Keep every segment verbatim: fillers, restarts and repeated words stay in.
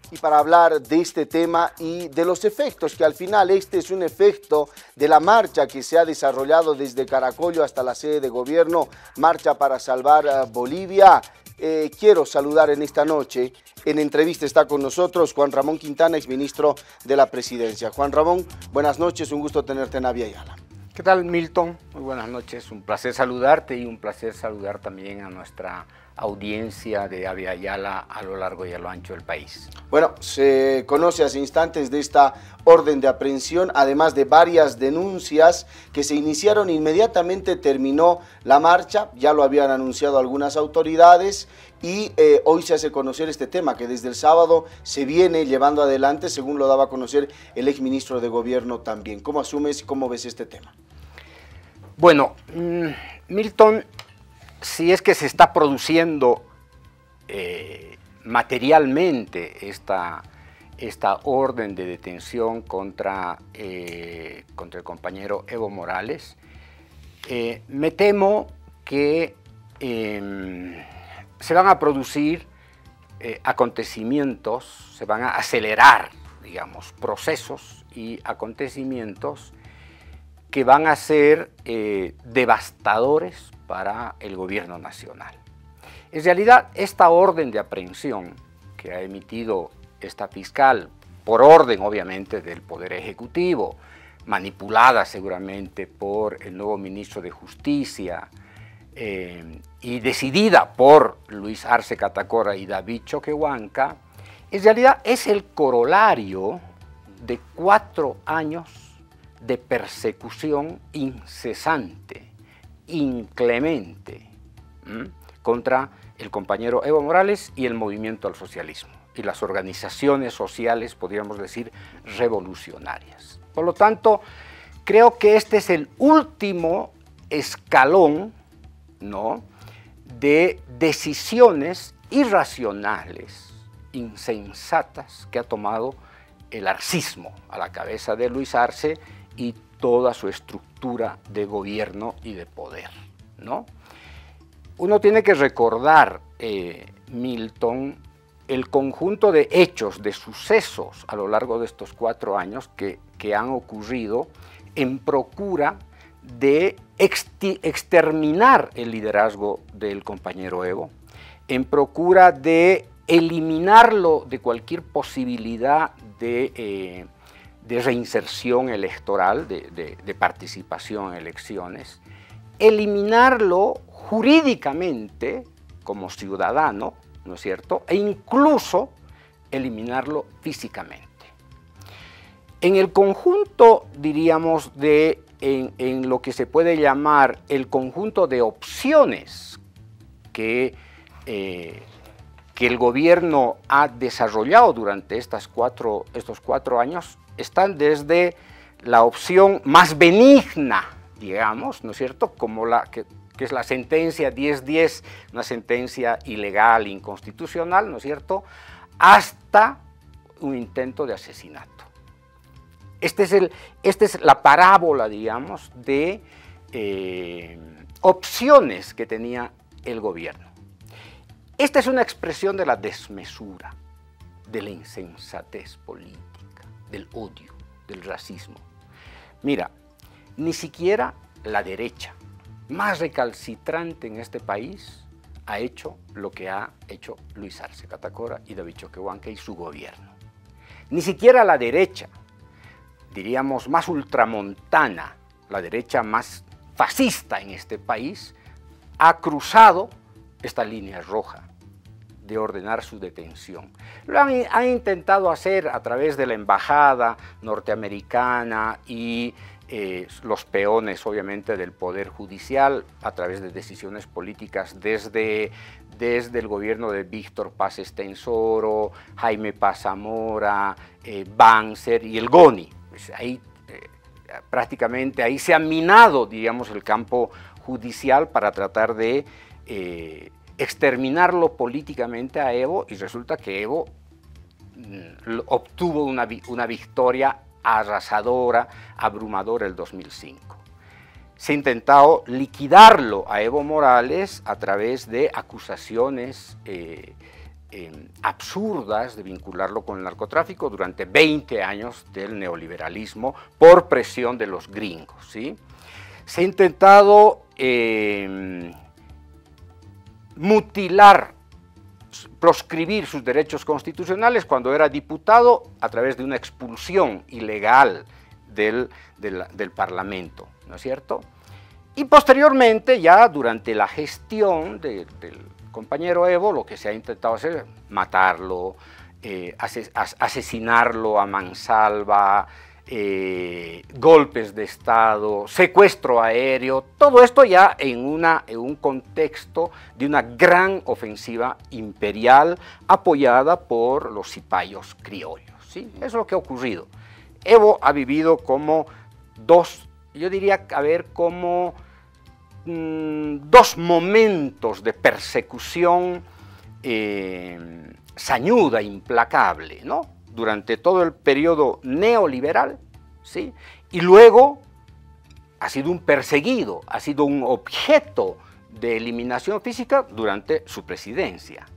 Y para hablar de este tema y de los efectos, que al final este es un efecto de la marcha que se ha desarrollado desde Caracollo hasta la sede de gobierno, Marcha para Salvar a Bolivia. Eh, quiero saludar en esta noche, en entrevista está con nosotros Juan Ramón Quintana, exministro de la Presidencia. Juan Ramón, buenas noches, un gusto tenerte en Abya Yala. ¿Qué tal, Milton? Muy buenas noches, un placer saludarte y un placer saludar también a nuestra audiencia de Abya Yala a lo largo y a lo ancho del país. Bueno, se conoce hace instantes de esta orden de aprehensión, además de varias denuncias que se iniciaron inmediatamente, terminó la marcha, ya lo habían anunciado algunas autoridades y eh, hoy se hace conocer este tema que desde el sábado se viene llevando adelante, según lo daba a conocer el exministro de Gobierno también. ¿Cómo asumes y cómo ves este tema? Bueno, mmm, Milton, si es que se está produciendo eh, materialmente esta, esta orden de detención contra, eh, contra el compañero Evo Morales, eh, me temo que eh, se van a producir eh, acontecimientos, se van a acelerar, digamos, procesos y acontecimientos que van a ser eh, devastadores para el gobierno nacional. En realidad, esta orden de aprehensión que ha emitido esta fiscal, por orden obviamente del Poder Ejecutivo, manipulada seguramente por el nuevo ministro de Justicia eh, y decidida por Luis Arce Catacora y David Choquehuanca, en realidad es el corolario de cuatro años de persecución incesante, inclemente, ¿m? contra el compañero Evo Morales y el movimiento al socialismo y las organizaciones sociales, podríamos decir, revolucionarias. Por lo tanto, creo que este es el último escalón, ¿no?, de decisiones irracionales, insensatas que ha tomado el arcismo a la cabeza de Luis Arce y toda su estructura de gobierno y de poder, ¿no? Uno tiene que recordar, eh, Milton, el conjunto de hechos, de sucesos a lo largo de estos cuatro años que, que han ocurrido en procura de exterminar el liderazgo del compañero Evo, en procura de eliminarlo de cualquier posibilidad de, eh, de reinserción electoral, de, de, de participación en elecciones, eliminarlo jurídicamente como ciudadano, ¿no es cierto?, e incluso eliminarlo físicamente. En el conjunto, diríamos, de, en, en lo que se puede llamar el conjunto de opciones que, eh, que el gobierno ha desarrollado durante estas cuatro, estos cuatro años, están desde la opción más benigna, digamos, ¿no es cierto?, como la que, que es la sentencia diez diez, una sentencia ilegal, inconstitucional, ¿no es cierto?, hasta un intento de asesinato. Este es el, esta es la parábola, digamos, de eh, opciones que tenía el gobierno. Esta es una expresión de la desmesura, de la insensatez política, del odio, del racismo. Mira, ni siquiera la derecha más recalcitrante en este país ha hecho lo que ha hecho Luis Arce Catacora y David Choquehuanca y su gobierno. Ni siquiera la derecha, diríamos, más ultramontana, la derecha más fascista en este país, ha cruzado esta línea roja de ordenar su detención. Lo han, han intentado hacer a través de la embajada norteamericana y eh, los peones, obviamente, del Poder Judicial, a través de decisiones políticas desde, desde el gobierno de Víctor Paz Estenssoro, Jaime Paz Zamora, eh, Banzer y el GONI. Pues ahí, eh, prácticamente ahí se ha minado, diríamos, el campo judicial para tratar de eh, exterminarlo políticamente a Evo, y resulta que Evo mm, obtuvo una, una victoria arrasadora, abrumadora el dos mil cinco. Se ha intentado liquidarlo a Evo Morales a través de acusaciones eh, eh, absurdas de vincularlo con el narcotráfico durante veinte años del neoliberalismo por presión de los gringos, ¿sí? Se ha intentado eh, mutilar, proscribir sus derechos constitucionales cuando era diputado a través de una expulsión ilegal del, del, del Parlamento, ¿no es cierto? Y posteriormente, ya durante la gestión de, del compañero Evo, lo que se ha intentado hacer es matarlo, eh, ases, as, asesinarlo a mansalva, eh, golpes de Estado, secuestro aéreo, todo esto ya en, una, en un contexto de una gran ofensiva imperial apoyada por los cipayos criollos, ¿sí? Eso es lo que ha ocurrido. Evo ha vivido como dos, yo diría, a ver, como mmm, dos momentos de persecución eh, sañuda, implacable, ¿no? Durante todo el periodo neoliberal, ¿sí? Y luego ha sido un perseguido, ha sido un objeto de eliminación física durante su presidencia.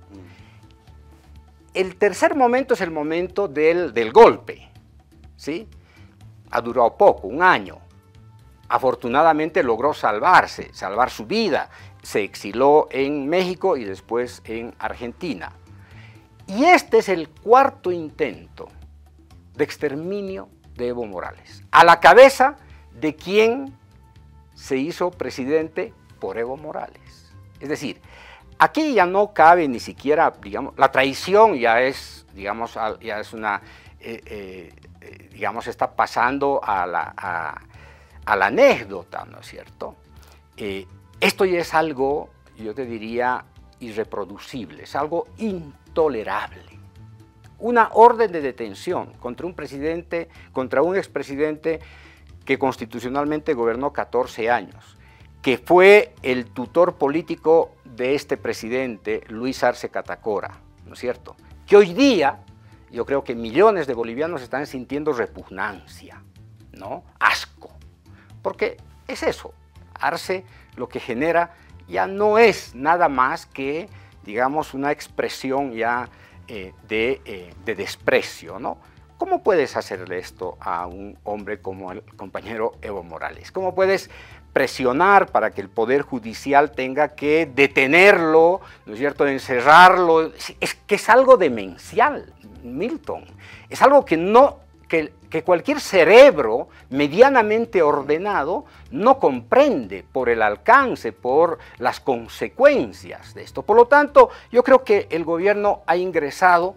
El tercer momento es el momento del, del golpe, ¿sí? Ha durado poco, un año. Afortunadamente logró salvarse, salvar su vida. Se exiló en México y después en Argentina. Y este es el cuarto intento de exterminio de Evo Morales, a la cabeza de quien se hizo presidente por Evo Morales. Es decir, aquí ya no cabe ni siquiera, digamos, la traición ya es, digamos, ya es una, eh, eh, digamos, está pasando a la, a, a la anécdota, ¿no es cierto? Eh, esto ya es algo, yo te diría, irreproducible, es algo intolerable. Una orden de detención contra un presidente, contra un expresidente que constitucionalmente gobernó catorce años, que fue el tutor político de este presidente, Luis Arce Catacora, ¿no es cierto? Que hoy día, yo creo que millones de bolivianos están sintiendo repugnancia, ¿no? Asco, porque es eso, Arce lo que genera ya no es nada más que, digamos, una expresión ya eh, de, eh, de desprecio, ¿no? ¿Cómo puedes hacerle esto a un hombre como el compañero Evo Morales? ¿Cómo puedes presionar para que el Poder Judicial tenga que detenerlo, ¿no es cierto?, encerrarlo? Es que es algo demencial, Milton. Es algo que no... Que, que cualquier cerebro medianamente ordenado no comprende por el alcance, por las consecuencias de esto. Por lo tanto, yo creo que el gobierno ha ingresado,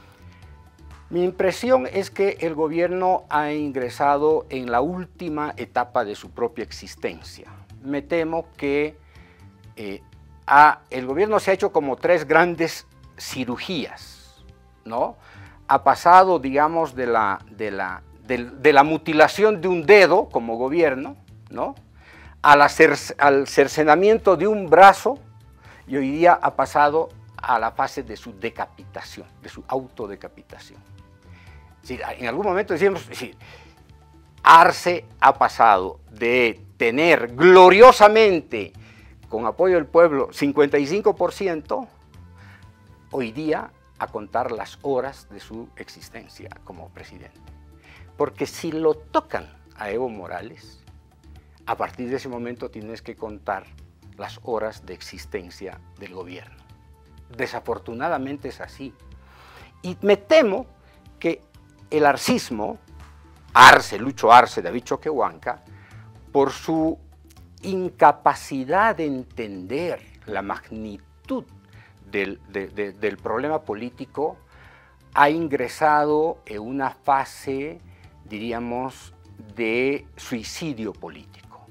mi impresión es que el gobierno ha ingresado en la última etapa de su propia existencia. Me temo que eh, ha, el gobierno se ha hecho como tres grandes cirugías, ¿no? Ha pasado, digamos, de la, de, la, de, de la mutilación de un dedo como gobierno, ¿no?, a la cer, al cercenamiento de un brazo, y hoy día ha pasado a la fase de su decapitación, de su autodecapitación. Es decir, en algún momento decíamos, es decir, Arce ha pasado de tener gloriosamente, con apoyo del pueblo, cincuenta y cinco por ciento, hoy día a contar las horas de su existencia como presidente. Porque si lo tocan a Evo Morales, a partir de ese momento tienes que contar las horas de existencia del gobierno. Desafortunadamente es así. Y me temo que el arcismo, Arce, Lucho Arce, David Choquehuanca, por su incapacidad de entender la magnitud Del, de, de, del problema político, ha ingresado en una fase, diríamos, de suicidio político.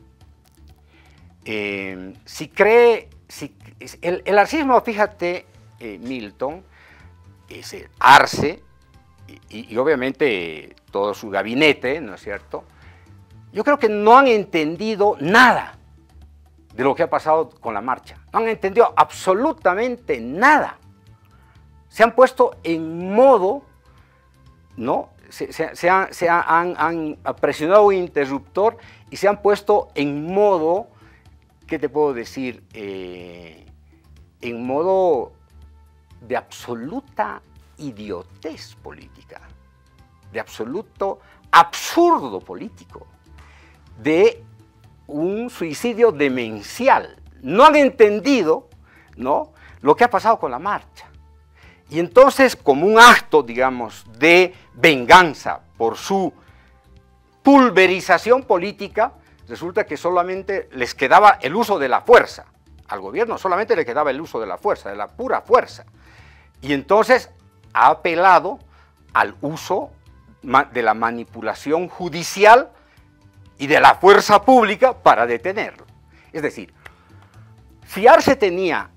Eh, si cree, si, el, el arcismo, fíjate, eh, Milton, es el Arce, y, y obviamente todo su gabinete, ¿no es cierto? Yo creo que no han entendido nada de lo que ha pasado con la marcha. No han entendido absolutamente nada. Se han puesto en modo, ¿no? Se, se, se, han, se han, han presionado un interruptor y se han puesto en modo, ¿qué te puedo decir? Eh, en modo de absoluta idiotez política, de absoluto absurdo político, de un suicidio demencial. No han entendido, ¿no?, lo que ha pasado con la marcha. Y entonces, como un acto, digamos, de venganza por su pulverización política, resulta que solamente les quedaba el uso de la fuerza. Al gobierno solamente le quedaba el uso de la fuerza, de la pura fuerza. Y entonces ha apelado al uso de la manipulación judicial y de la fuerza pública para detenerlo. Es decir, si Arce tenía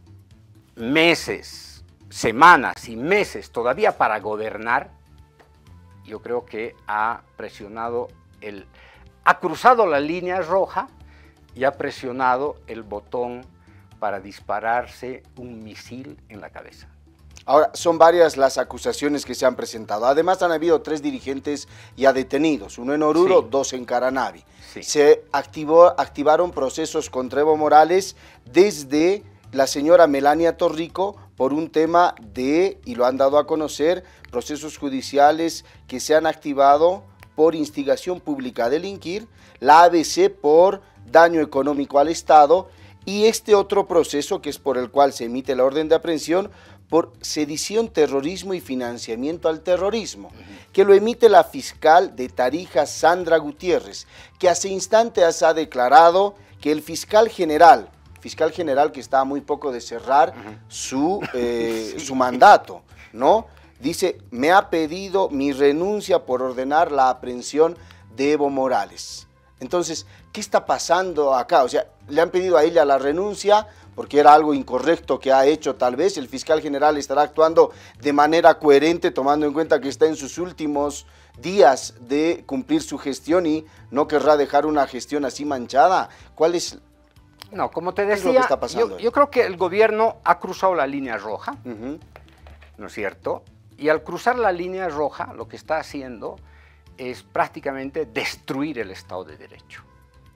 meses, semanas y meses todavía para gobernar, yo creo que ha presionado el, ha cruzado la línea roja y ha presionado el botón para dispararse un misil en la cabeza. Ahora, son varias las acusaciones que se han presentado. Además, han habido tres dirigentes ya detenidos, uno en Oruro, sí. dos en Caranavi. Sí. Se activó, activaron procesos contra Evo Morales desde la señora Melania Torrico por un tema de, y lo han dado a conocer, procesos judiciales que se han activado por instigación pública a delinquir, la A B C por daño económico al Estado y este otro proceso que es por el cual se emite la orden de aprehensión por sedición, terrorismo y financiamiento al terrorismo, que lo emite la fiscal de Tarija, Sandra Gutiérrez, que hace instantes ha declarado que el fiscal general, fiscal general que está a muy poco de cerrar uh-huh. su, eh, sí. su mandato, ¿no? Dice, me ha pedido mi renuncia por ordenar la aprehensión de Evo Morales. Entonces, ¿qué está pasando acá? O sea, le han pedido a ella la renuncia porque era algo incorrecto que ha hecho tal vez. El fiscal general estará actuando de manera coherente, tomando en cuenta que está en sus últimos días de cumplir su gestión y no querrá dejar una gestión así manchada. ¿Cuál es? No, como te decía, está pasando? Yo, yo creo que el gobierno ha cruzado la línea roja, uh-huh. ¿no es cierto? Y al cruzar la línea roja, lo que está haciendo es prácticamente destruir el Estado de Derecho,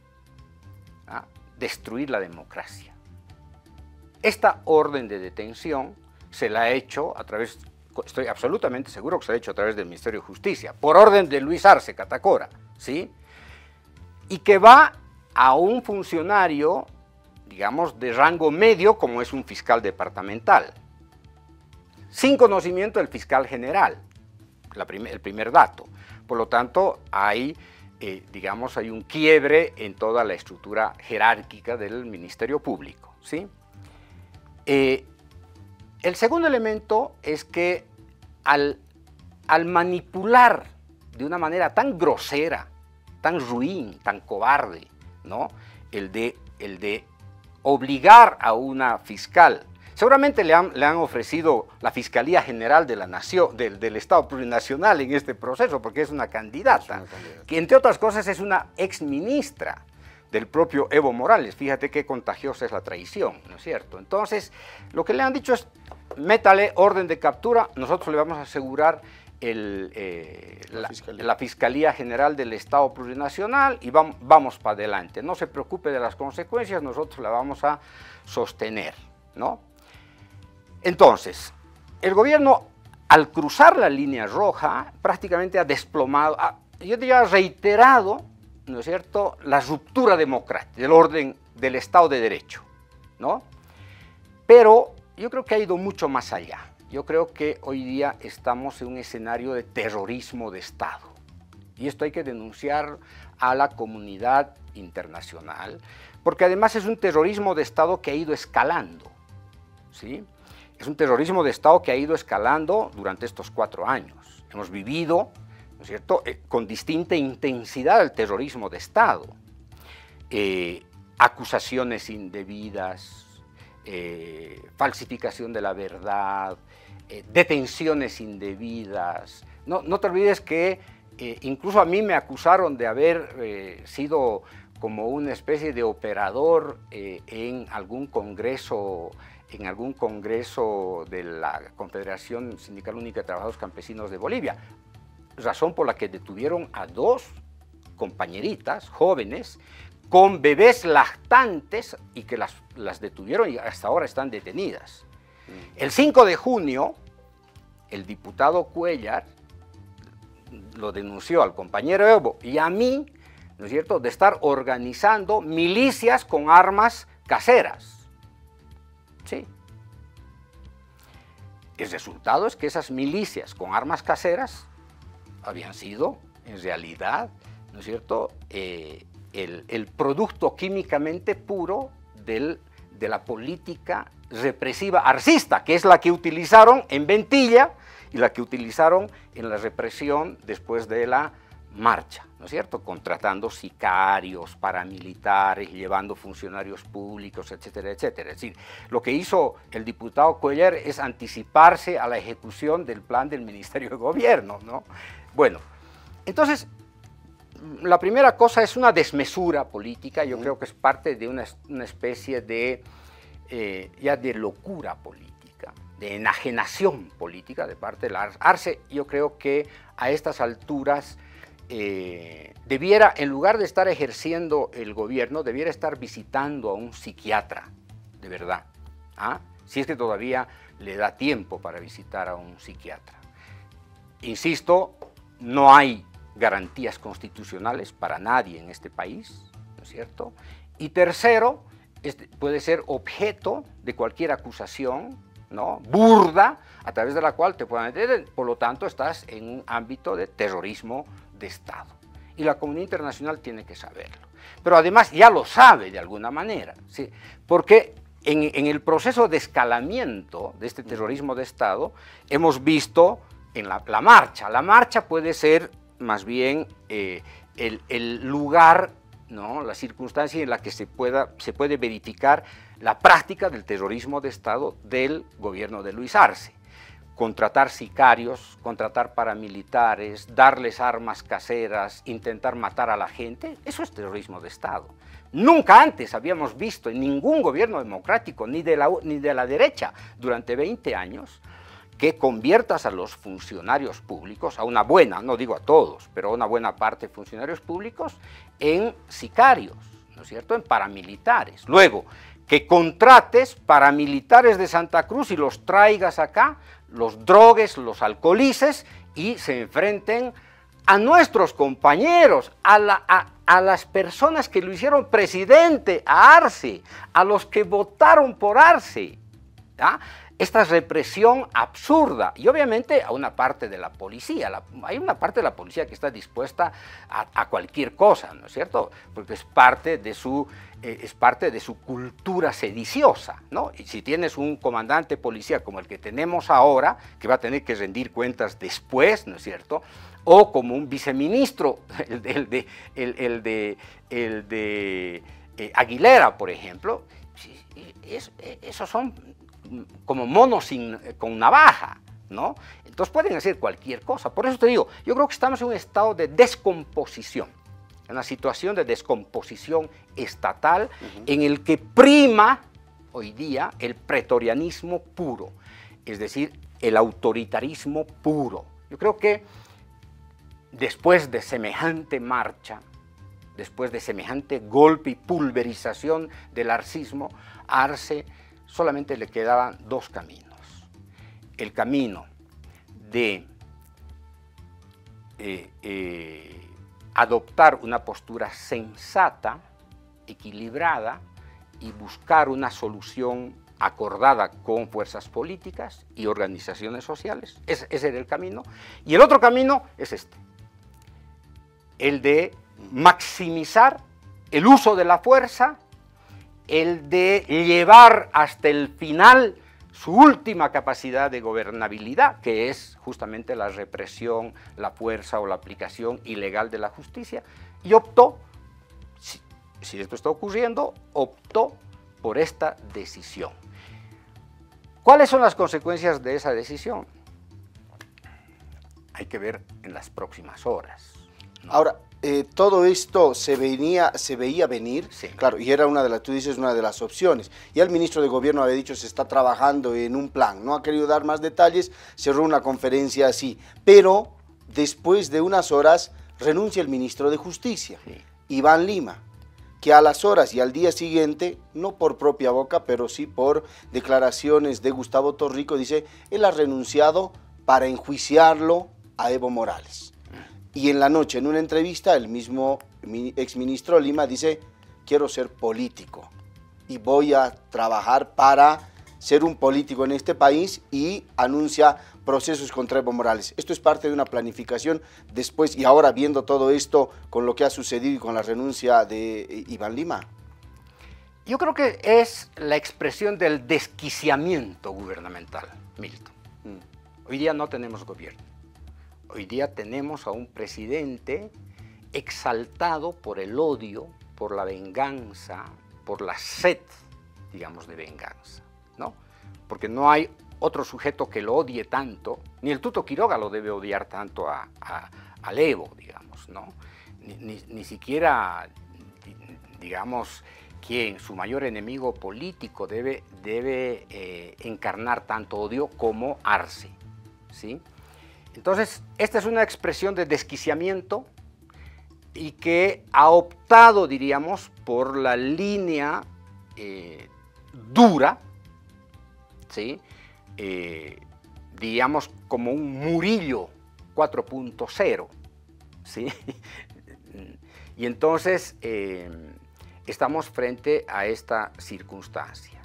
¿ah? Destruir la democracia. Esta orden de detención se la ha hecho a través, estoy absolutamente seguro que se ha hecho a través del Ministerio de Justicia, por orden de Luis Arce Catacora, ¿sí? Y que va a un funcionario, digamos, de rango medio, como es un fiscal departamental, sin conocimiento del fiscal general, la prim el primer dato. Por lo tanto, hay, eh, digamos, hay un quiebre en toda la estructura jerárquica del Ministerio Público, ¿sí? Eh, el segundo elemento es que al, al manipular de una manera tan grosera, tan ruin, tan cobarde, ¿no? El de, el de obligar a una fiscal, seguramente le han, le han ofrecido la Fiscalía General de la Nación, del, del Estado Plurinacional en este proceso, porque es una candidata, es una candidata, que entre otras cosas es una exministra del propio Evo Morales. Fíjate qué contagiosa es la traición, ¿no es cierto? Entonces, lo que le han dicho es, métale orden de captura, nosotros le vamos a asegurar el, eh, la, la, Fiscalía. la Fiscalía General del Estado Plurinacional y vamos, vamos para adelante. No se preocupe de las consecuencias, nosotros la vamos a sostener, ¿no? Entonces, el gobierno, al cruzar la línea roja, prácticamente ha desplomado, ha, yo diría reiterado, ¿no es cierto?, la ruptura democrática, del orden del Estado de Derecho, ¿no? Pero yo creo que ha ido mucho más allá. Yo creo que hoy día estamos en un escenario de terrorismo de Estado. Y esto hay que denunciar a la comunidad internacional, porque además es un terrorismo de Estado que ha ido escalando, ¿sí? Es un terrorismo de Estado que ha ido escalando durante estos cuatro años. Hemos vivido, ¿no es cierto?, eh, con distinta intensidad el terrorismo de Estado. Eh, acusaciones indebidas, eh, falsificación de la verdad, eh, detenciones indebidas. No, no te olvides que eh, incluso a mí me acusaron de haber eh, sido como una especie de operador eh, en algún congreso en algún congreso de la Confederación Sindical Única de Trabajadores Campesinos de Bolivia, razón por la que detuvieron a dos compañeritas jóvenes con bebés lactantes y que las, las detuvieron y hasta ahora están detenidas. El cinco de junio, el diputado Cuéllar lo denunció al compañero Evo y a mí, ¿no es cierto?, de estar organizando milicias con armas caseras. Sí. El resultado es que esas milicias con armas caseras habían sido, en realidad, ¿no es cierto?, eh, el, el producto químicamente puro del, de la política represiva arcista, que es la que utilizaron en Ventilla y la que utilizaron en la represión después de la marcha, ¿no es cierto?, contratando sicarios, paramilitares, llevando funcionarios públicos, etcétera, etcétera. Es decir, lo que hizo el diputado Cuéllar es anticiparse a la ejecución del plan del Ministerio de Gobierno, ¿no? Bueno, entonces, la primera cosa es una desmesura política, yo creo que es parte de una, una especie de, eh, ya de locura política, de enajenación política de parte de la Arce. Yo creo que a estas alturas eh, debiera, en lugar de estar ejerciendo el gobierno, debiera estar visitando a un psiquiatra, de verdad, ¿ah? Si es que todavía le da tiempo para visitar a un psiquiatra. Insisto, no hay garantías constitucionales para nadie en este país, ¿no es cierto? Y tercero, este puede ser objeto de cualquier acusación, ¿no?, burda, a través de la cual te puedan meter, por lo tanto estás en un ámbito de terrorismo de Estado. Y la comunidad internacional tiene que saberlo. Pero además ya lo sabe de alguna manera, ¿sí? Porque en, en el proceso de escalamiento de este terrorismo de Estado hemos visto en la, la marcha. La marcha puede ser más bien eh, el, el lugar, ¿no?, la circunstancia en la que se, pueda, se puede verificar la práctica del terrorismo de Estado del gobierno de Luis Arce. Contratar sicarios, contratar paramilitares, darles armas caseras, intentar matar a la gente, eso es terrorismo de Estado. Nunca antes habíamos visto en ningún gobierno democrático, ni de la, ni de la derecha, durante veinte años, que conviertas a los funcionarios públicos, a una buena, no digo a todos, pero a una buena parte de funcionarios públicos, en sicarios, ¿no es cierto?, en paramilitares. Luego, que contrates paramilitares de Santa Cruz y los traigas acá, los drogues, los alcoholices y se enfrenten a nuestros compañeros, a, la, a, a las personas que lo hicieron presidente, a Arce, a los que votaron por Arce, ¿ah? Esta represión absurda y obviamente a una parte de la policía, la, hay una parte de la policía que está dispuesta a, a cualquier cosa, ¿no es cierto?, porque es parte de su, eh, es parte de su cultura sediciosa, ¿no? Y si tienes un comandante policía como el que tenemos ahora, que va a tener que rendir cuentas después, ¿no es cierto?, o como un viceministro, el de, el de, el, el de, el de eh, Aguilera, por ejemplo, es, esos son como monos sin, con navaja, ¿no? Entonces pueden hacer cualquier cosa. Por eso te digo, yo creo que estamos en un estado de descomposición, en una situación de descomposición estatal, uh-huh, en el que prima hoy día el pretorianismo puro, es decir, el autoritarismo puro. Yo creo que después de semejante marcha, después de semejante golpe y pulverización del arcismo, Arce solamente le quedaban dos caminos. El camino de eh, eh, adoptar una postura sensata, equilibrada y buscar una solución acordada con fuerzas políticas y organizaciones sociales. Ese, ese era el camino. Y el otro camino es este, el de maximizar el uso de la fuerza, el de llevar hasta el final su última capacidad de gobernabilidad, que es justamente la represión, la fuerza o la aplicación ilegal de la justicia, y optó, si, si esto está ocurriendo, optó por esta decisión. ¿Cuáles son las consecuencias de esa decisión? Hay que ver en las próximas horas, ¿no? Ahora, Eh, todo esto se venía, se veía venir, sí, claro, y era una de las, tú dices, una de las opciones. Ya el ministro de Gobierno había dicho se está trabajando en un plan, no ha querido dar más detalles, cerró una conferencia así, pero después de unas horas renuncia el ministro de Justicia, sí, Iván Lima. que a las horas y al día siguiente, no por propia boca, pero sí por declaraciones de Gustavo Torrico, dice, él ha renunciado para enjuiciarlo a Evo Morales. Y en la noche, en una entrevista, el mismo exministro Lima dice, quiero ser político y voy a trabajar para ser un político en este país, y anuncia procesos contra Evo Morales. Esto es parte de una planificación después, y ahora viendo todo esto con lo que ha sucedido y con la renuncia de Iván Lima. Yo creo que es la expresión del desquiciamiento gubernamental, Milton. Mm. Hoy día no tenemos gobierno. Hoy día tenemos a un presidente exaltado por el odio, por la venganza, por la sed, digamos, de venganza, ¿no? Porque no hay otro sujeto que lo odie tanto, ni el Tuto Quiroga lo debe odiar tanto a, a, al Evo, digamos, ¿no? Ni, ni, ni siquiera, digamos, quien, su mayor enemigo político, debe, debe eh, encarnar tanto odio como Arce, ¿sí? Entonces, esta es una expresión de desquiciamiento y que ha optado, diríamos, por la línea eh, dura, ¿sí? Eh, digamos, como un Murillo cuatro punto cero, ¿sí? Y entonces eh, estamos frente a esta circunstancia.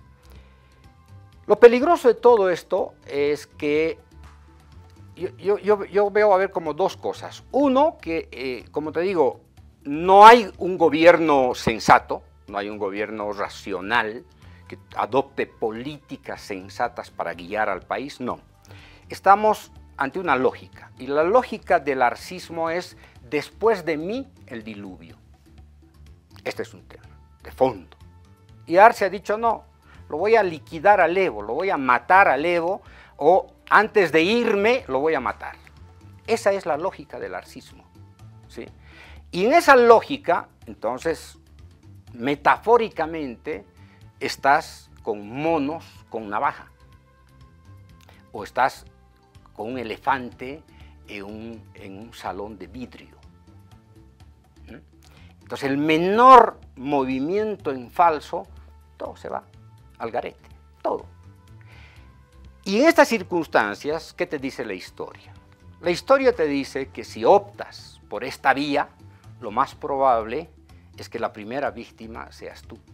Lo peligroso de todo esto es que yo, yo, yo, yo veo a ver como dos cosas. Uno, que eh, como te digo, no hay un gobierno sensato, no hay un gobierno racional que adopte políticas sensatas para guiar al país, no. Estamos ante una lógica, y la lógica del arcismo es: después de mí, el diluvio. Este es un tema de fondo. Y Arce ha dicho, no, lo voy a liquidar al Evo, lo voy a matar al Evo, o antes de irme, lo voy a matar. Esa es la lógica del arcismo, ¿sí? Y en esa lógica, entonces, metafóricamente, estás con monos con navaja, o estás con un elefante en un, en un salón de vidrio. ¿Mm? Entonces el menor movimiento en falso, todo se va al garete, todo. Y en estas circunstancias, ¿qué te dice la historia? La historia te dice que si optas por esta vía, lo más probable es que la primera víctima seas tú.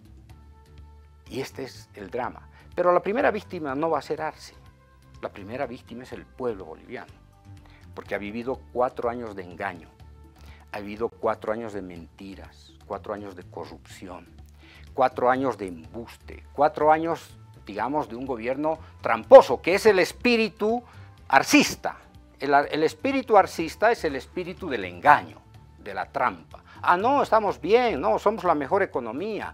Y este es el drama. Pero la primera víctima no va a ser Arce. La primera víctima es el pueblo boliviano, porque ha vivido cuatro años de engaño, ha vivido cuatro años de mentiras, cuatro años de corrupción, cuatro años de embuste, cuatro años, digamos, de un gobierno tramposo, que es el espíritu arcista. El, el espíritu arcista es el espíritu del engaño, de la trampa. Ah, no, estamos bien, no, somos la mejor economía.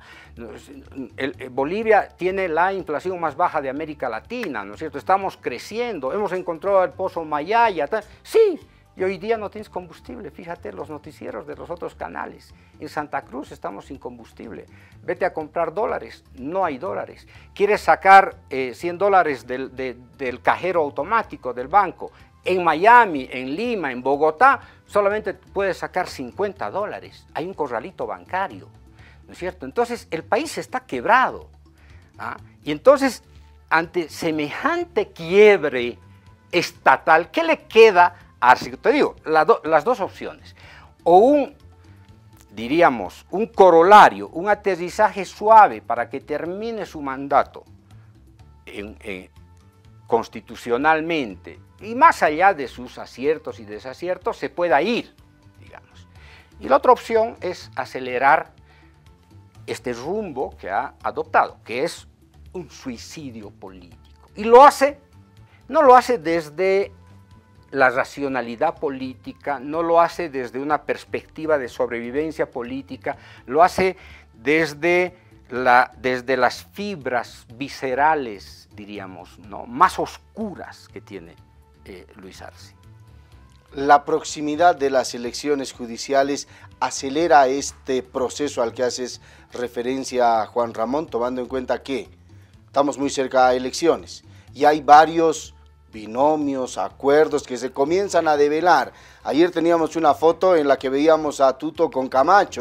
El, el, Bolivia tiene la inflación más baja de América Latina, ¿no es cierto? Estamos creciendo, hemos encontrado el pozo Mayaya. Tal. Sí, y hoy día no tienes combustible. Fíjate los noticieros de los otros canales. En Santa Cruz estamos sin combustible. Vete a comprar dólares, no hay dólares. Quieres sacar eh, cien dólares del, de, del cajero automático del banco. En Miami, en Lima, en Bogotá, solamente puedes sacar cincuenta dólares. Hay un corralito bancario, ¿no es cierto? Entonces, el país está quebrado. ¿Ah? Y entonces, ante semejante quiebre estatal, ¿qué le queda a Arce? Te digo, la do, las dos opciones. O un, diríamos, un corolario, un aterrizaje suave para que termine su mandato en, en, constitucionalmente, y más allá de sus aciertos y desaciertos, se pueda ir, digamos. Y la otra opción es acelerar este rumbo que ha adoptado, que es un suicidio político. Y lo hace, no lo hace desde la racionalidad política, no lo hace desde una perspectiva de sobrevivencia política, lo hace desde, la, desde las fibras viscerales, diríamos, ¿no?, más oscuras que tiene Eh, Luis Arce. La proximidad de las elecciones judiciales acelera este proceso al que haces referencia, Juan Ramón, tomando en cuenta que estamos muy cerca a elecciones y hay varios binomios, acuerdos que se comienzan a develar. Ayer teníamos una foto en la que veíamos a Tuto con Camacho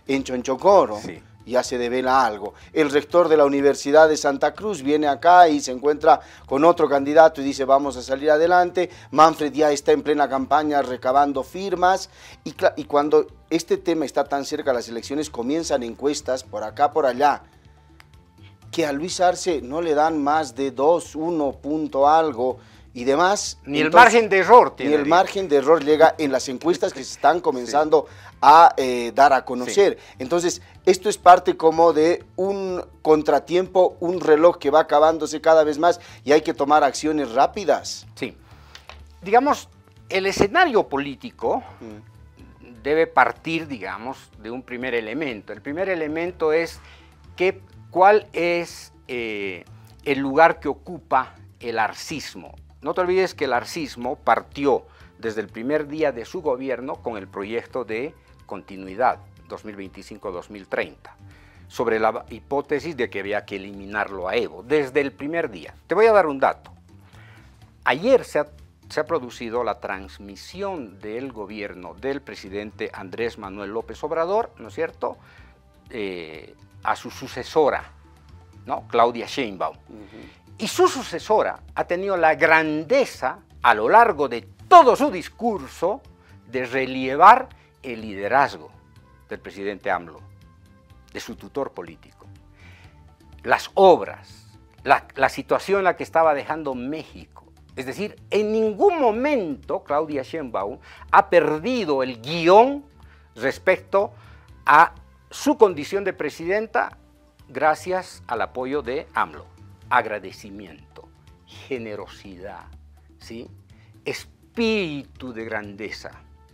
en Chonchocoro. Sí. Ya se devela algo. El rector de la Universidad de Santa Cruz viene acá y se encuentra con otro candidato y dice vamos a salir adelante. Manfred ya está en plena campaña recabando firmas y, y cuando este tema está tan cerca de las elecciones comienzan encuestas por acá, por allá, que a Luis Arce no le dan más de dos, uno punto algo y demás. Ni Entonces, el margen de error tiene. Ni el margen de error llega en las encuestas que se están comenzando sí. a eh, dar a conocer. Sí. Entonces, esto es parte como de un contratiempo, un reloj que va acabándose cada vez más y hay que tomar acciones rápidas. Sí. Digamos, el escenario político mm. debe partir, digamos, de un primer elemento. El primer elemento es que, cuál es eh, el lugar que ocupa el arcismo. No te olvides que el arcismo partió desde el primer día de su gobierno con el proyecto de continuidad dos mil veinticinco a dos mil treinta, sobre la hipótesis de que había que eliminarlo a Evo, desde el primer día. Te voy a dar un dato. Ayer se ha, se ha producido la transmisión del gobierno del presidente Andrés Manuel López Obrador, ¿no es cierto?, eh, a su sucesora, ¿no?, Claudia Sheinbaum. Uh-huh. Y su sucesora ha tenido la grandeza, a lo largo de todo su discurso, de relievar el liderazgo del presidente AMLO, de su tutor político. Las obras, la, la situación en la que estaba dejando México. Es decir, en ningún momento Claudia Sheinbaum ha perdido el guión respecto a su condición de presidenta gracias al apoyo de AMLO. Agradecimiento, generosidad, ¿sí?, espíritu de grandeza.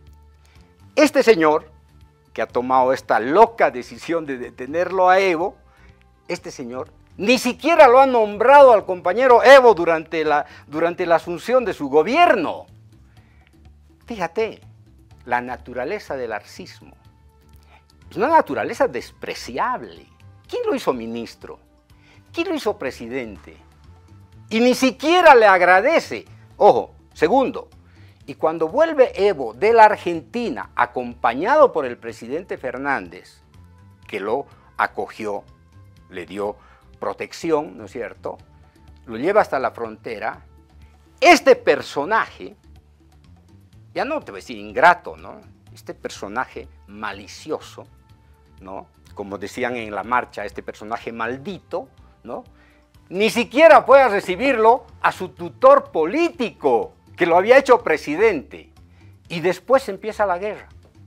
Este señor, que ha tomado esta loca decisión de detenerlo a Evo, este señor ni siquiera lo ha nombrado al compañero Evo durante la, durante la asunción de su gobierno. Fíjate, la naturaleza del arcismo es una naturaleza despreciable. ¿Quién lo hizo ministro? ¿Quién lo hizo presidente? Y ni siquiera le agradece. Ojo, segundo, y cuando vuelve Evo de la Argentina, acompañado por el presidente Fernández, que lo acogió, le dio protección, ¿no es cierto?, lo lleva hasta la frontera, este personaje, ya no te voy a decir ingrato, ¿no?, este personaje malicioso, ¿no?, como decían en la marcha, este personaje maldito, ¿no?, ni siquiera puede recibirlo a su tutor político, que lo había hecho presidente, y después empieza la guerra.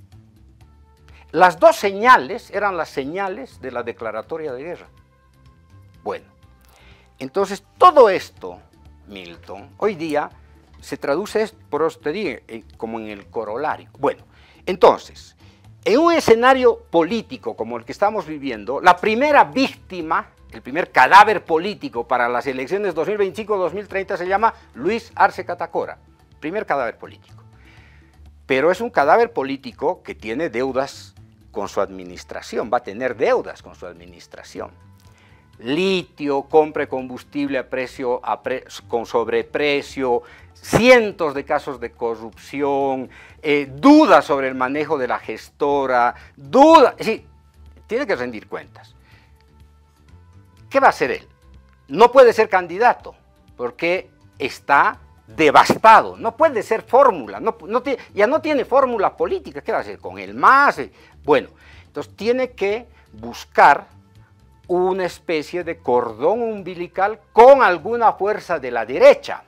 Las dos señales eran las señales de la declaratoria de guerra. Bueno, entonces todo esto, Milton, hoy día se traduce, por eso te digo, como en el corolario. Bueno, entonces, en un escenario político como el que estamos viviendo, la primera víctima, el primer cadáver político para las elecciones dos mil veinticinco dos mil treinta se llama Luis Arce Catacora, primer cadáver político. Pero es un cadáver político que tiene deudas con su administración, va a tener deudas con su administración. Litio, compre combustible a precio, a pre, con sobreprecio, cientos de casos de corrupción, eh, dudas sobre el manejo de la gestora, dudas, sí, tiene que rendir cuentas. ¿Qué va a hacer él? No puede ser candidato, porque está devastado, no puede ser fórmula, no, no tiene, ya no tiene fórmula política. ¿Qué va a hacer con el M A S? Bueno, entonces tiene que buscar una especie de cordón umbilical con alguna fuerza de la derecha.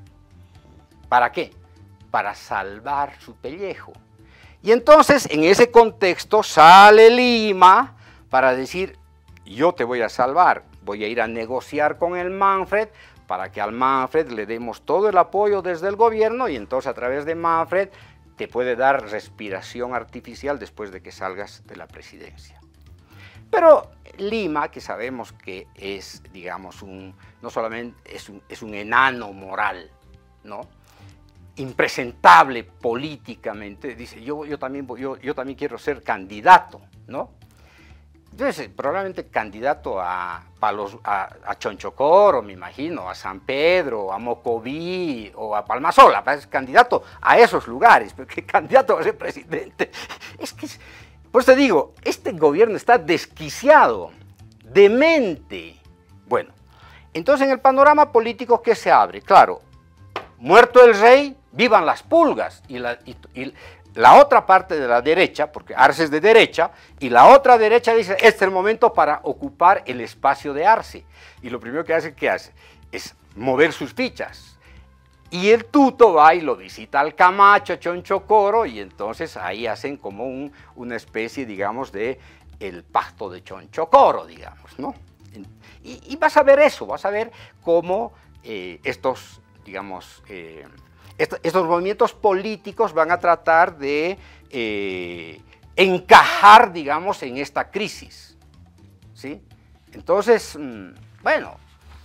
¿Para qué? Para salvar su pellejo. Y entonces, en ese contexto, sale Lima para decir, yo te voy a salvar, voy a ir a negociar con el Manfred para que al Manfred le demos todo el apoyo desde el gobierno y entonces a través de Manfred te puede dar respiración artificial después de que salgas de la presidencia. Pero Lima, que sabemos que es, digamos, un, no solamente es un, es un enano moral, ¿no?, impresentable políticamente, dice, yo, yo, también, yo, yo también quiero ser candidato, ¿no? Entonces, probablemente candidato a, Palos, a, a Chonchocoro, me imagino, a San Pedro, a Mocoví o a Palmasola, es candidato a esos lugares, porque candidato a ser presidente. Es que es, Por eso te digo, este gobierno está desquiciado, demente. Bueno, entonces en el panorama político, ¿qué se abre? Claro, muerto el rey, vivan las pulgas. Y la, y, y la otra parte de la derecha, porque Arce es de derecha, y la otra derecha dice, este es el momento para ocupar el espacio de Arce. Y lo primero que hace, ¿qué hace? Es mover sus fichas. Y el tuto va y lo visita al Camacho, Chonchocoro, y entonces ahí hacen como un, una especie, digamos, de el pacto de Chonchocoro, digamos, ¿no? Y, y vas a ver eso, vas a ver cómo eh, estos, digamos, eh, est estos movimientos políticos van a tratar de eh, encajar, digamos, en esta crisis, ¿sí? Entonces, mmm, bueno,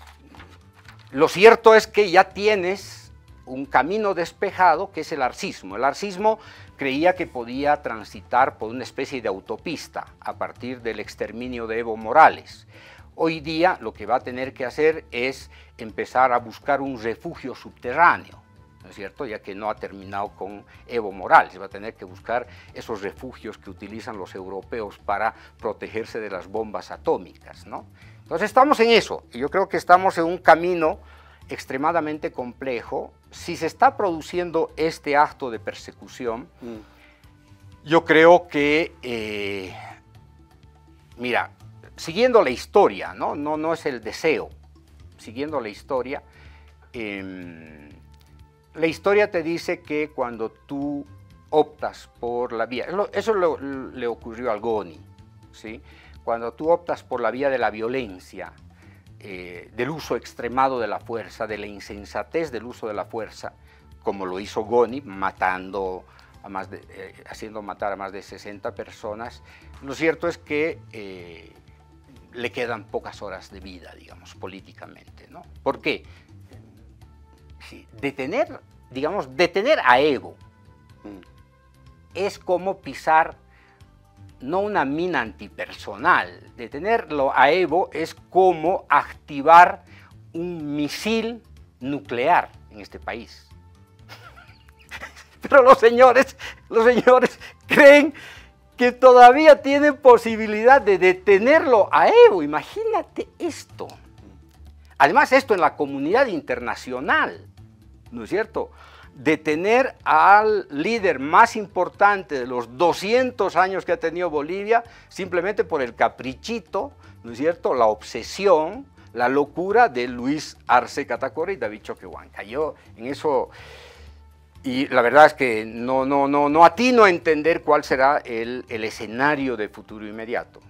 lo cierto es que ya tienes un camino despejado, que es el arcismo. El arcismo creía que podía transitar por una especie de autopista a partir del exterminio de Evo Morales. Hoy día lo que va a tener que hacer es empezar a buscar un refugio subterráneo, ¿no es cierto? Ya que no ha terminado con Evo Morales, va a tener que buscar esos refugios que utilizan los europeos para protegerse de las bombas atómicas, ¿no? Entonces estamos en eso, y yo creo que estamos en un camino extremadamente complejo. Si se está produciendo este acto de persecución, mm. yo creo que, eh, mira, siguiendo la historia, ¿no? No, no es el deseo, siguiendo la historia, eh, la historia te dice que cuando tú optas por la vía, eso lo, le ocurrió al Goni, ¿sí? Cuando tú optas por la vía de la violencia, Eh, del uso extremado de la fuerza, de la insensatez del uso de la fuerza, como lo hizo Goni, matando a más de, eh, haciendo matar a más de sesenta personas, lo cierto es que eh, le quedan pocas horas de vida, digamos, políticamente, ¿no? ¿Por qué? Sí, detener, digamos, detener a Evo mm. es como pisar no una mina antipersonal. Detenerlo a Evo es como activar un misil nuclear en este país. Pero los señores, los señores creen que todavía tienen posibilidad de detenerlo a Evo. Imagínate esto. Además, esto en la comunidad internacional, ¿no es cierto? Detener al líder más importante de los doscientos años que ha tenido Bolivia, simplemente por el caprichito, ¿no es cierto?, la obsesión, la locura de Luis Arce Catacora y David Choquehuanca. Yo en eso, y la verdad es que no, no, no, no atino a entender cuál será el, el escenario de futuro inmediato.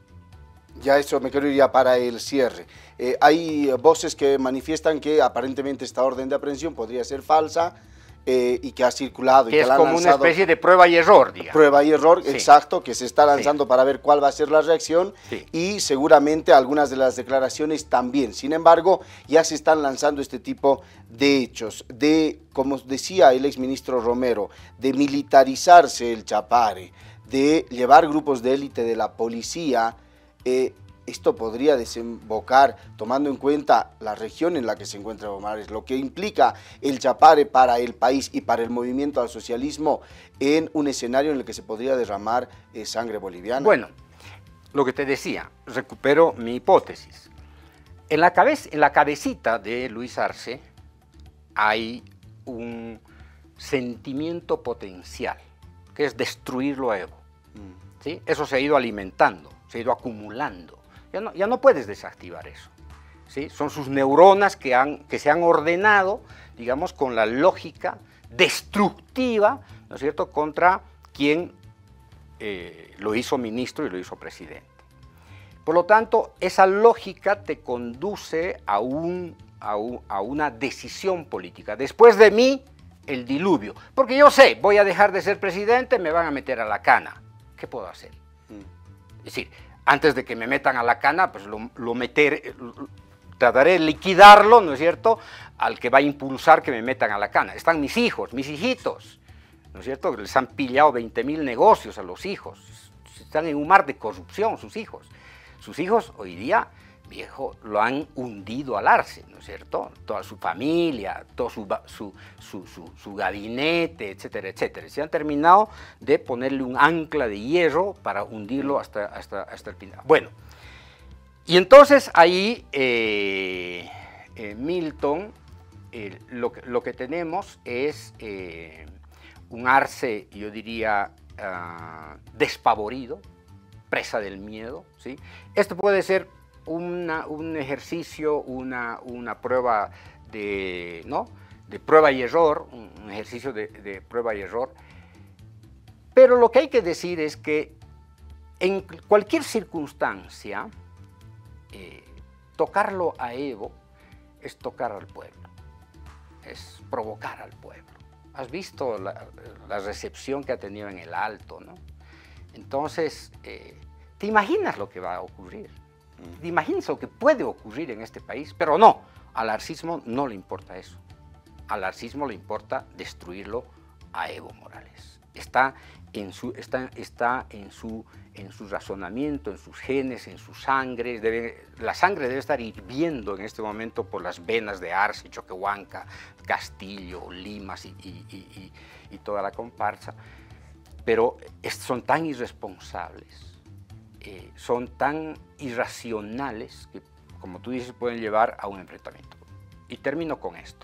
Ya eso me quiero ir ya para el cierre. Eh, hay voces que manifiestan que aparentemente esta orden de aprehensión podría ser falsa, Eh, y que ha circulado. Que y que es la como lanzado, una especie de prueba y error, digamos. Prueba y error, sí. Exacto, que se está lanzando sí. para ver cuál va a ser la reacción sí. y seguramente algunas de las declaraciones también. Sin embargo, ya se están lanzando este tipo de hechos, de, como decía el exministro Romero, de militarizarse el Chapare, de llevar grupos de élite de la policía. eh, Esto podría desembocar, tomando en cuenta la región en la que se encuentra Evo Morales, lo que implica el Chapare para el país y para el movimiento al socialismo, en un escenario en el que se podría derramar eh, sangre boliviana. Bueno, lo que te decía, recupero mi hipótesis. En la, cabeza, en la cabecita de Luis Arce hay un sentimiento potencial, que es destruirlo a Evo. Mm. ¿Sí? Eso se ha ido alimentando, se ha ido acumulando. Ya no, ya no puedes desactivar eso, ¿sí? Son sus neuronas que, han, que se han ordenado, digamos, con la lógica destructiva, ¿no es cierto?, contra quien eh, lo hizo ministro y lo hizo presidente. Por lo tanto, esa lógica te conduce a, un, a, un, a una decisión política. Después de mí, el diluvio. Porque yo sé, voy a dejar de ser presidente, me van a meter a la cana. ¿Qué puedo hacer? Mm. Es decir, antes de que me metan a la cana, pues lo, lo meteré, trataré de liquidarlo, ¿no es cierto?, al que va a impulsar que me metan a la cana. Están mis hijos, mis hijitos, ¿no es cierto?, les han pillado veinte mil negocios a los hijos, están en un mar de corrupción sus hijos. Sus hijos hoy día viejo, lo han hundido al Arce, ¿no es cierto? Toda su familia, todo su, su, su, su, su gabinete, etcétera, etcétera. Se han terminado de ponerle un ancla de hierro para hundirlo hasta, hasta, hasta el final. Bueno, y entonces ahí eh, eh, Milton, eh, lo, lo que tenemos es eh, un Arce, yo diría, uh, despavorido, presa del miedo, ¿sí? Esto puede ser Una, un ejercicio, una, una prueba de, ¿no? de prueba y error, un ejercicio de, de prueba y error, pero lo que hay que decir es que en cualquier circunstancia, eh, tocarlo a Evo es tocar al pueblo, es provocar al pueblo. Has visto la, la recepción que ha tenido en el Alto, ¿no? Entonces, eh, ¿te imaginas lo que va a ocurrir? Imagínense lo que puede ocurrir en este país, pero no, al arcismo no le importa eso. Al arcismo le importa destruirlo a Evo Morales. Está en su, está, está en su, en su razonamiento, en sus genes, en su sangre. Debe, la sangre debe estar hirviendo en este momento por las venas de Arce, Choquehuanca, Castillo, Limas y, y, y, y toda la comparsa. Pero son tan irresponsables. Eh, son tan irracionales que, como tú dices, pueden llevar a un enfrentamiento. Y termino con esto.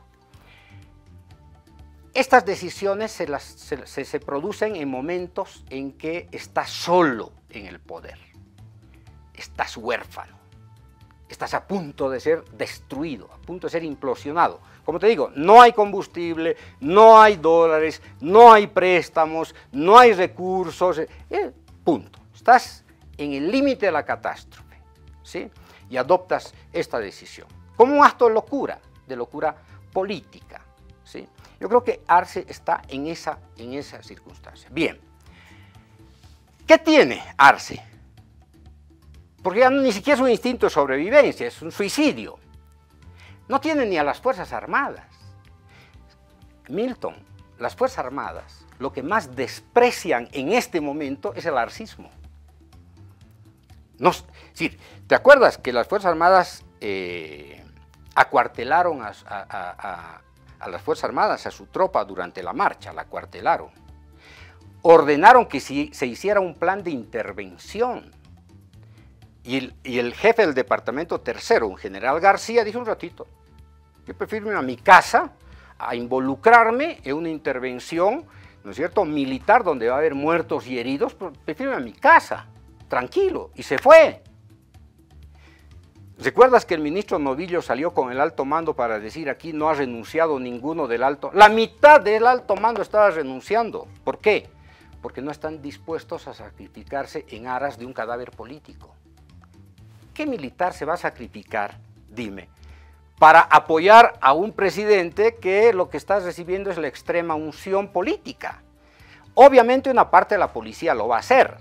Estas decisiones se, las, se, se, se producen en momentos en que estás solo en el poder. Estás huérfano. Estás a punto de ser destruido, a punto de ser implosionado. Como te digo, no hay combustible, no hay dólares, no hay préstamos, no hay recursos, eh, punto. Estás en el límite de la catástrofe, ¿sí? Y adoptas esta decisión, como un acto de locura, de locura política, ¿sí? Yo creo que Arce está en esa, en esa circunstancia. Bien, ¿qué tiene Arce? Porque ya ni siquiera es un instinto de sobrevivencia, es un suicidio. No tiene ni a las Fuerzas Armadas. Milton, las Fuerzas Armadas, lo que más desprecian en este momento es el arcismo. No, sí, ¿te acuerdas que las Fuerzas Armadas eh, acuartelaron a, a, a, a las Fuerzas Armadas, a su tropa durante la marcha, la acuartelaron? Ordenaron que si, se hiciera un plan de intervención. Y el, y el jefe del departamento tercero, un general García, dijo un ratito, yo prefiero irme a mi casa a involucrarme en una intervención, ¿no es cierto?, militar donde va a haber muertos y heridos, pero prefiero irme a mi casa. Tranquilo, y se fue. ¿Recuerdas que el ministro Novillo salió con el alto mando para decir aquí no ha renunciado ninguno del alto? La mitad del alto mando estaba renunciando. ¿Por qué? Porque no están dispuestos a sacrificarse en aras de un cadáver político. ¿Qué militar se va a sacrificar, dime, para apoyar a un presidente que lo que está recibiendo es la extrema unción política? Obviamente una parte de la policía lo va a hacer.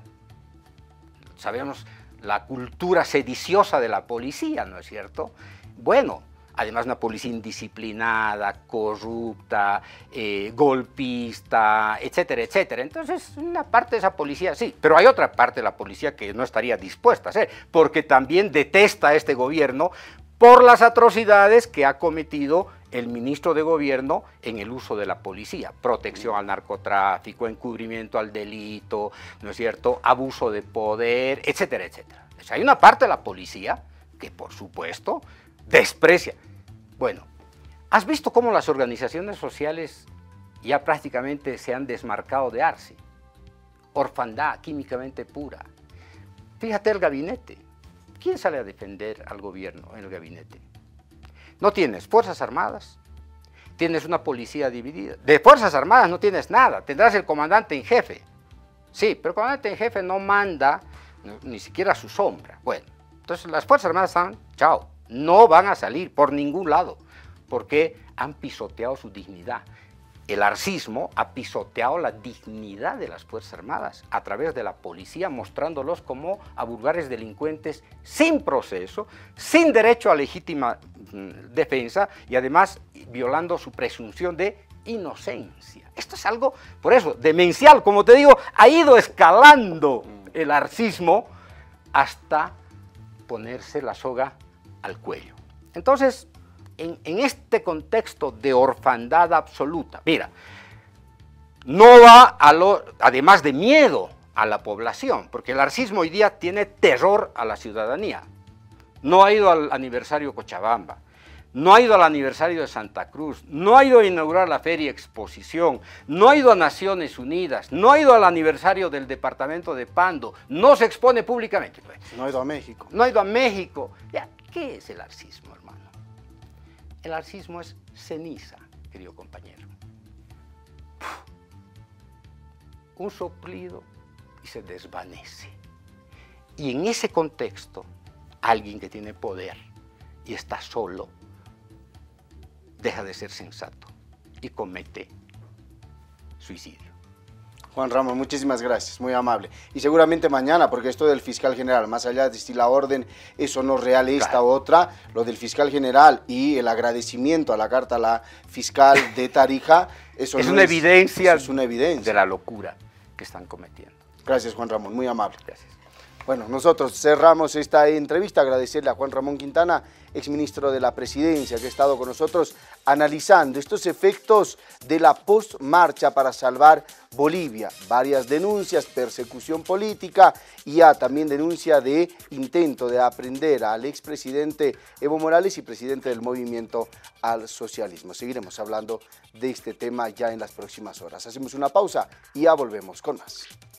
Sabemos la cultura sediciosa de la policía, ¿no es cierto? Bueno, además una policía indisciplinada, corrupta, eh, golpista, etcétera, etcétera. Entonces, una parte de esa policía sí, pero hay otra parte de la policía que no estaría dispuesta a hacer, porque también detesta a este gobierno por las atrocidades que ha cometido el ministro de gobierno en el uso de la policía, protección al narcotráfico, encubrimiento al delito, ¿no es cierto?, abuso de poder, etcétera, etcétera. O sea, hay una parte de la policía que, por supuesto, desprecia. Bueno, ¿has visto cómo las organizaciones sociales ya prácticamente se han desmarcado de Arce? Orfandad químicamente pura. Fíjate el gabinete. ¿Quién sale a defender al gobierno en el gabinete? No tienes Fuerzas Armadas, tienes una policía dividida. De Fuerzas Armadas no tienes nada, tendrás el comandante en jefe. Sí, pero el comandante en jefe no manda ni siquiera a su sombra. Bueno, entonces las Fuerzas Armadas están, chao, no van a salir por ningún lado, porque han pisoteado su dignidad. El arcismo ha pisoteado la dignidad de las Fuerzas Armadas a través de la policía, mostrándolos como a vulgares delincuentes sin proceso, sin derecho a legítima mm, defensa y además violando su presunción de inocencia. Esto es algo, por eso, demencial, como te digo, ha ido escalando el arcismo hasta ponerse la soga al cuello. Entonces, en, en este contexto de orfandad absoluta, mira, no va a lo, además de miedo a la población, porque el arcismo hoy día tiene terror a la ciudadanía. No ha ido al aniversario Cochabamba, no ha ido al aniversario de Santa Cruz, no ha ido a inaugurar la Feria Exposición, no ha ido a Naciones Unidas, no ha ido al aniversario del departamento de Pando, no se expone públicamente. No ha ido a México. No ha ido a México. Ya, ¿qué es el arcismo, hermano? El arcismo es ceniza, querido compañero. Un soplido y se desvanece. Y en ese contexto, alguien que tiene poder y está solo, deja de ser sensato y comete suicidio. Juan Ramón, muchísimas gracias, muy amable. Y seguramente mañana, porque esto del fiscal general, más allá de si la orden es o no real esta Claro. u otra, lo del fiscal general y el agradecimiento a la carta a la fiscal de Tarija, eso Es no una evidencia eso es una evidencia de la locura que están cometiendo. Gracias, Juan Ramón, muy amable. Gracias. Bueno, nosotros cerramos esta entrevista, agradecerle a Juan Ramón Quintana, exministro de la Presidencia, que ha estado con nosotros analizando estos efectos de la postmarcha para salvar Bolivia. Varias denuncias, persecución política y ya también denuncia de intento de aprender al expresidente Evo Morales y presidente del Movimiento al Socialismo. Seguiremos hablando de este tema ya en las próximas horas. Hacemos una pausa y ya volvemos con más.